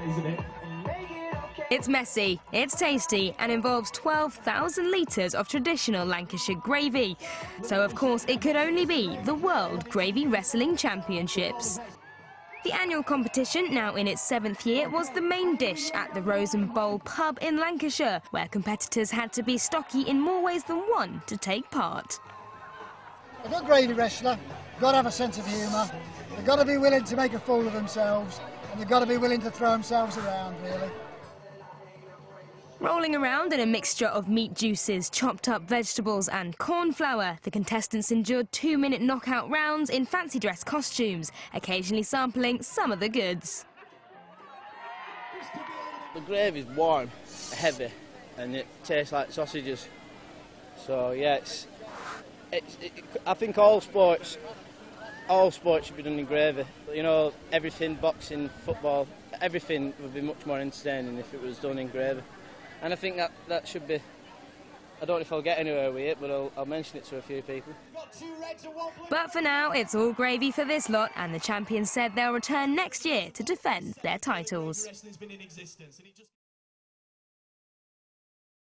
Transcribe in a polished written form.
isn't it? It's messy, it's tasty, and involves 12,000 litres of traditional Lancashire gravy. So, of course, it could only be the World Gravy Wrestling Championships. The annual competition, now in its 7th year, was the main dish at the Rose and Bowl pub in Lancashire, where competitors had to be stocky in more ways than one to take part. A good gravy wrestler, got to have a sense of humour, they've got to be willing to make a fool of themselves, and they've got to be willing to throw themselves around, really. Rolling around in a mixture of meat juices, chopped up vegetables and corn flour, the contestants endured 2-minute knockout rounds in fancy dress costumes, occasionally sampling some of the goods. The gravy's warm, heavy, and it tastes like sausages. So yeah, I think all sports should be done in gravy. You know, everything, boxing, football, everything would be much more entertaining if it was done in gravy. And I think that should be, I don't know if I'll get anywhere with it, but I'll mention it to a few people. But for now, it's all gravy for this lot, and the champions said they'll return next year to defend their titles.